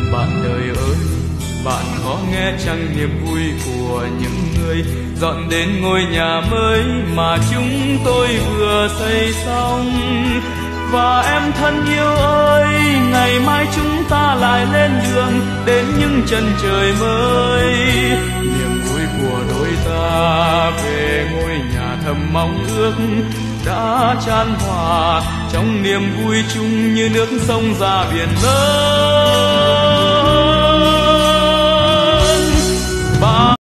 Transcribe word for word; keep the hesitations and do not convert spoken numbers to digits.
Bạn đời ơi, bạn có nghe chăng niềm vui của những người dọn đến ngôi nhà mới mà chúng tôi vừa xây xong? Và em thân yêu ơi, ngày mai chúng ta lại lên đường đến những chân trời mới. Niềm vui của đôi ta về ngôi nhà thầm mong ước đã chan hòa trong niềm vui chung như nước sông ra biển lớn.